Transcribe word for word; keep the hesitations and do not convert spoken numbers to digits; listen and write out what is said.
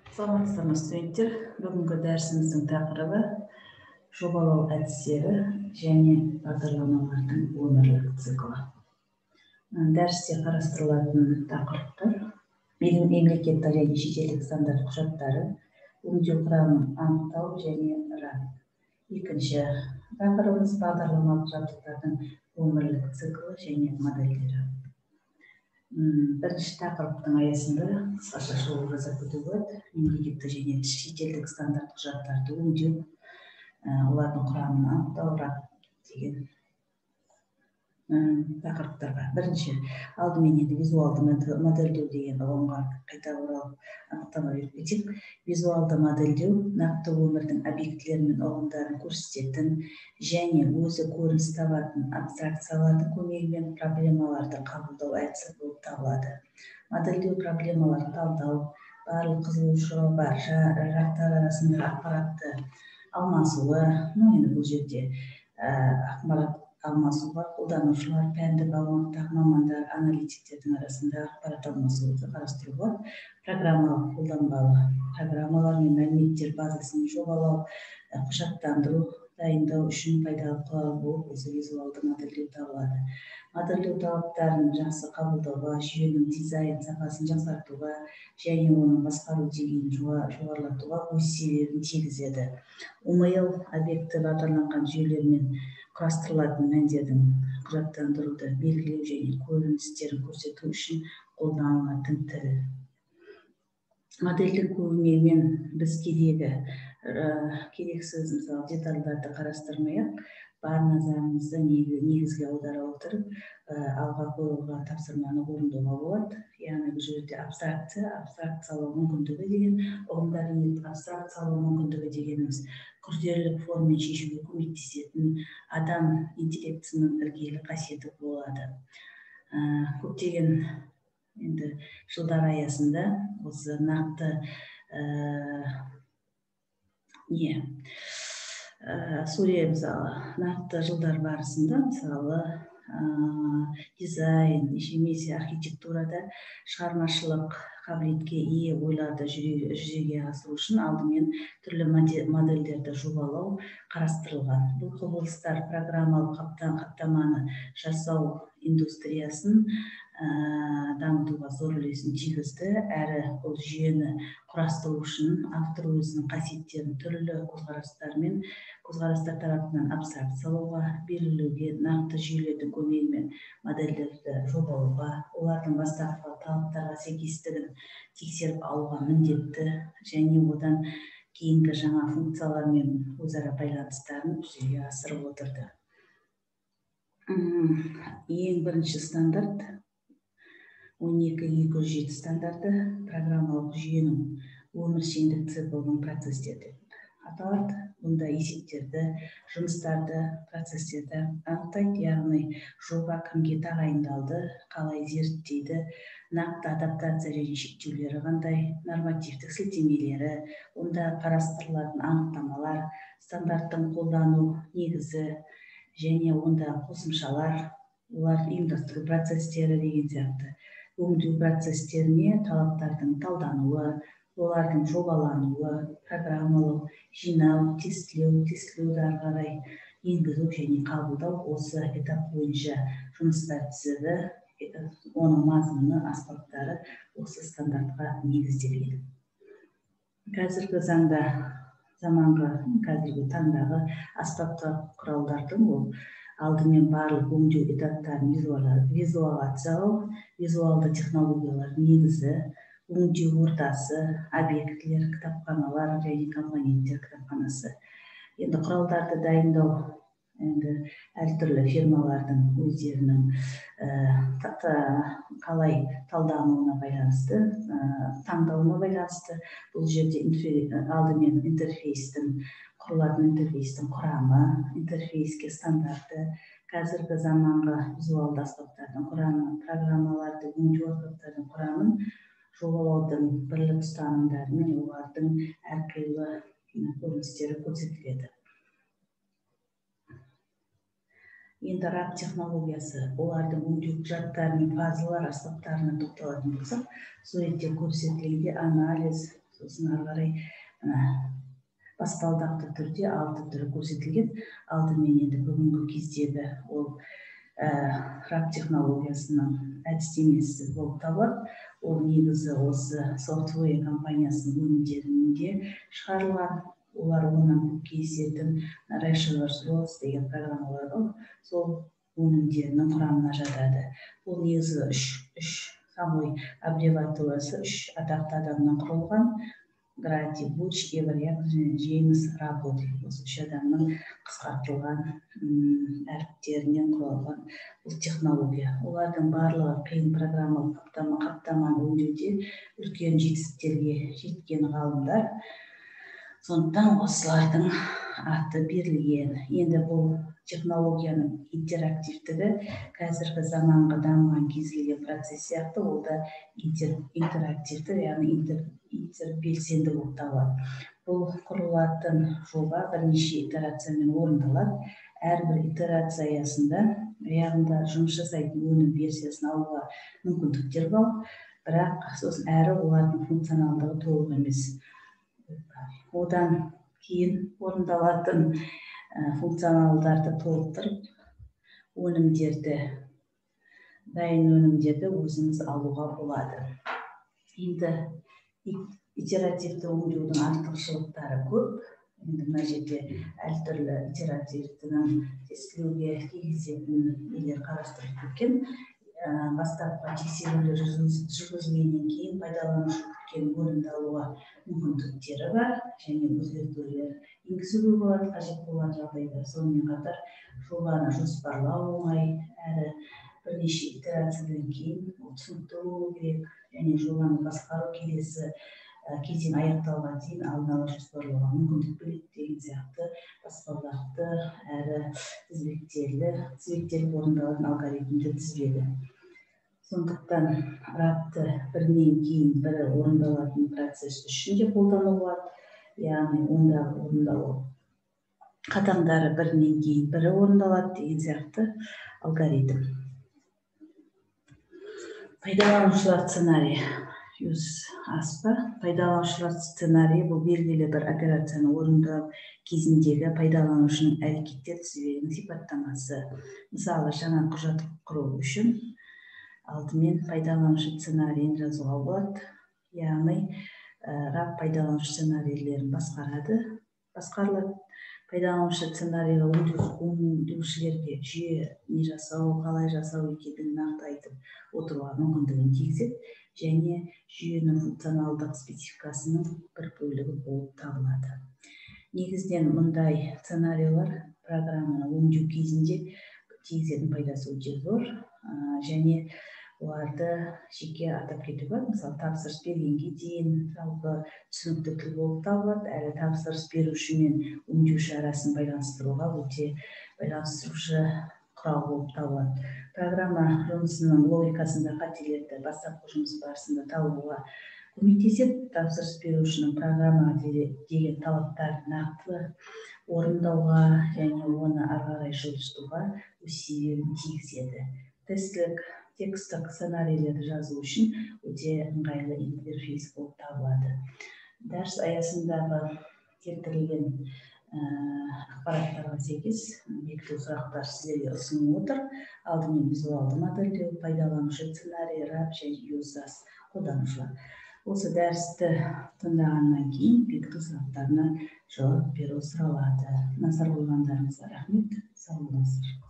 Саламатсыздар ма студенттер? Бүгінгі дәрісіміздің тақырыбы жобалау әдістері және бағдарламалардың өмірлік циклы. Дәрісте қарастырылатын тақырыптар мемлекеттік және шетелдік стандарт құжаттары, өңдеу құрамын анықтау және рад. Екінші тақырыбымыз бағдарламалық жабдықтардың өмірлік циклы және модельдері. Бірінші тақырыптың аясында қысқаша шолу жасап өту болады. Мемлекеттік және шетелдік стандарт құжаттарды өңдеу, олардың құрамын анықтау деген тақырыптарға. Бірінші, алдымен енді визуалды модельдеу деген ұғымға қайта оралып анықтама беріп кетейік. Визуалды модельдеу нақты өмірдің объектілері мен ұғымдарын көрсететін және өзі көрініс табатын абстракциялардың көмегімен проблемаларды қабылдау әдісі болып табылады. Модельдеу проблемаларды талдау, барлық қызығушылығы бар жақтар арасында ақпаратты алмасуы, енді бұл жерде ақпарат алмасуға қолданушылар, пәндік аумақтағы мамандар, аналитиктердің арасында ақпарат алмасуды қарастыруға, программалық қолданбалы программалар мен мәліметтер базасын жобалау, құжаттандыру, дайындау үшін пайдалы құрал болып осы визуалды модельдеу табылады. Модельдеу талаптарын жақсы қабылдауға, жүйенің дизайн сапасын жақсартуға және оның басқару деңгейін жоғарылатуға өз себебін тигізеді. ОМЛ объекті бағдарланған жүйелермен құрастырылатын мәндердің құжаттандыруды белгілеу және көріністерін көрсету үшін қолданылатын тіл. Модельдің көмегімен біз керегі керексіз мысалы детальдарды қарастырмай-ақ, бар назарымызды негізге аудара отырып, алға қойылған тапсырманы орындауға болады. Яғни бұл жерде абстракция, абстракциялау мүмкіндігі деген ұғымдардың абстракциялау мүмкіндігі дегеніміз күрделілік формамен шешуге көмектесетін адам интеллектісінің іргелі қасиеті болады. Көптеген енді жылдар аясында осы нақты не сурия мысалы нақты жылдар барысында мысалы дизайн, немесе архитектурада шығармашылық қабілетке ие ойларды жүзеге асыру үшін алдымен түрлі модельдерді жобалау қарастырылған. Бұл құбылыстар программалық қаптаманы жасау индустриясын дамытуға зор үлесін тигізді, әрі бұл жүйені құрастыру үшін автор өзінің қасиеттерін түрлі көзқарастар мен көзқарастар тарапынан абстракциялауға, белгілеуге, нақты жүйелердің көмегімен модельдерді жобалауға, олардың бастапқы талаптарға сәйкестігін тексеріп алуға міндетті және одан кейінгі жаңа функциялармен өзара байланыстарын жүзеге асырып отырды. Ең бірінші стандарт он екі екі жүз жеті стандарты программалық жүйенің өміршеңдік циклының процестері аталады. Бұнда есептерді, жұмыстарды, процестерді анықтайды, яғни жоба кімге тағайындалды, қалай зерттейді, нақты адаптация және шектеулері қандай, нормативтік сілтемелері, онда қарастырылатын анықтамалар, стандарттың қолдану негізі және онда қосымшалар, олар ұйымдастыру процестері деген сияқты. Өңдеу процестеріне талаптардың талдануы, олардың жобалануы, программалау, жинау, тестілеу, тестілеуді ары қарай енгізу және қабылдау осы этап бойынша жұмыстар тізілі, оның мазмұны, аспаптары осы стандартқа негізделген. Қазіргі заңда заманғы қазіргі таңдағы аспаптық құралдардың ол алдымен барлық өңдеу этаптарын визуализациялау, визуалды технологиялар негізі, өңдеу ортасы, объектілер, кітапханалар және компоненттер кітапханасы. Енді құралдарды дайындау енді әртүрлі фирмалардың өздерінің қалай талдануына байланысты, таңдауына байланысты. Бұл жерде алдымен интерфейстің, құрылатын интерфейстің құрамы, интерфейске стандарты, қазіргі заманғы визуалды аспаптардың құрамы, программаларды, өңдеу аспаптардың құрамын, жобалаудың бірлік ұстанымдары мен олардың әрқилы көріністері көрсетіледі. Енді рад технологиясы, олардың өңдеу құжаттары мен фазалар аспаптарына тоқталатын болсақ, суретте көрсетілгенде анализ, сосын ары қарай баспалдақты түрде алты түрі көрсетілген. Алдымен енді бүгінгі кездегі ол рап технологиясының әдістемесі болып табылады. Ол негізі осы софтвер компаниясының өнімдерінде шығарылған. Олар онан көп кездесетін Rationalverse деген программалар бар. Сол өнімдерінің құрамына жатады. Бұл негізі үш, үш самой аббревиатурасы үш атақты адамнан құрылған. Гради, Буч, Эврияк және Джеймс Работи. Осы үш адамның қысқартылған әріптерінен құралған бұл технология. Олардың барлығы қиын программалық қаптаманы өңдеуде үлкен жетістіктерге жеткен ғалымдар. Сондықтан осылардың аты берілген. Енді бұл технологияның интерактивтігі қазіргі заманғы дамыған кез келген процесс сияқты, ол да интерактивті, яғни интербелсенді болып табылады. Бұл құрылатын жоба бірнеше итерациямен орындалады. Әрбір итерация аясында аяғында жұмыс жасайтын өнім версиясын алуға мүмкіндіктер бар, бірақ сосын әрі олардың функционалдығы толық емес. Одан кейін орындалатын функционалдарды толықтырып, өнімдерді, дайын өнімдерді өзіңіз алуға болады. Енді итеративті өңдеудің артықшылықтары көп. Енді мына жерде әртүрлі итеративтінің тестілеуге тигізетін нелер қарастырылып кеткен. Бастапқы тексерулер жүргізілгеннен кейін пайдаланушы күткен өнімді алуға мүмкіндіктері бар және өзгертулер енгізуге болады, қажет болған жағдайда. Сонымен қатар жобаны жоспарлау оңай, әрі бірнеше итерациядан кейін түсінікті болу керек және жобаны басқару келесі кезең аяқталған дейін алдын ала жоспарлауға мүмкіндік береді деген сияқты баспалдақты әрі тізбектелі тізбектеліп орындалатын алгоритмді тізбегі. Сондықтан рапты бірінен кейін бірі орындалатын процесс үшін де қолдануға болады. Яғни онда орындалу қадамдары бірінен кейін бірі орындалады деген сияқты алгоритм. Пайдаланушылар сценарийі. Жүз аспа. Пайдаланушылар сценарийі бұл белгілі бір операцияны орындау кезіндегі пайдаланушының әрекеттер тізбегінің сипаттамасы. Мысалы, жаңа құжат құру үшін алдымен пайдаланушы сценарийін жазуға болады. Яғни, рап пайдаланушы сценарийлерін басқарады, басқарылады. Пайдаланушы сценарийға өңдеушілерге жүйе не жасау, қалай жасау екендігін нақты айтып отыруға мүмкіндігін тигізеді және жүйенің функционалдық спецификасының бір бөлігі болып табылады. Негізінен мұндай сценарийлер программаны өңдеу кезінде тигізетін пайдасы өте зор және оларды жеке атап кету бар. Мысалы, тапсырыс бергенге дейін жалпы түсінікті тіл болып табылады, әрі тапсырыс беруші мен өңдеуші арасын байланыстыруға өте байланыстырушы құрал болып табылады. Программа жұмысының логикасында қателерді бастапқы жұмыс барысында табуға көмектеседі. Тапсырыс берушінің программаға деген талаптарын нақты орындауға және оны ары қарай жылжытуға өз себебін тигізеді. Тестілік текстік сценарийлерді жазу үшін өте ыңғайлы интерфейс болып табылады. Дәріс аясындағы келтірілген ақпараттарға сәйкес бекіту сұрақтар сіздерге ұсынылып отыр. Алдымен визуалды модельдеу, пайдаланушы сценарий, рап және юзас қолданушылар. Осы дәрісті тыңдағаннан кейін бекіту сұрақтарына жауап беру сұралады. Назар қойғандарыңызға рахмет. Сау болыңыздар.